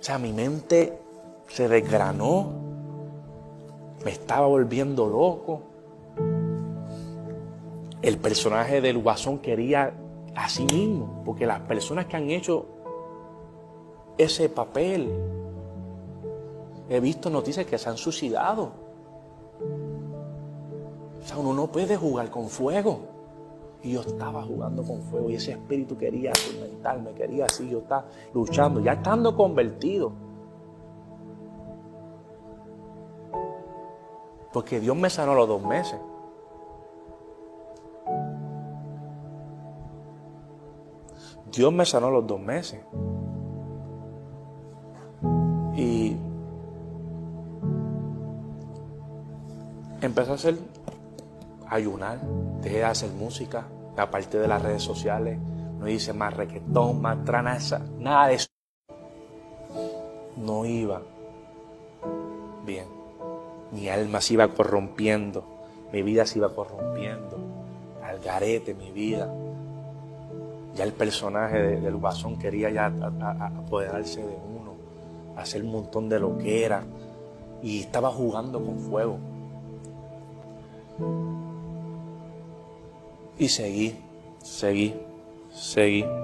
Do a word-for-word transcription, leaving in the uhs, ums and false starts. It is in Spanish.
sea, mi mente se desgranó, me estaba volviendo loco. El personaje del Guasón quería a sí mismo, porque las personas que han hecho ese papel, he visto noticias que se han suicidado. O sea, uno no puede jugar con fuego. Y yo estaba jugando con fuego y ese espíritu quería atormentarme, quería así, yo estaba luchando, ya estando convertido. Porque Dios me sanó a los dos meses. Dios me sanó a los dos meses. Y empecé a hacer, a ayunar, dejé de hacer música, aparte de las redes sociales, no hice más reggaetón, más tranaza, nada de eso. No iba bien. Mi alma se iba corrompiendo, mi vida se iba corrompiendo, al garete mi vida. Ya el personaje de, del Guasón quería ya a, a, apoderarse de uno, hacer un montón de lo que era, y estaba jugando con fuego. Y seguí, seguí, seguí.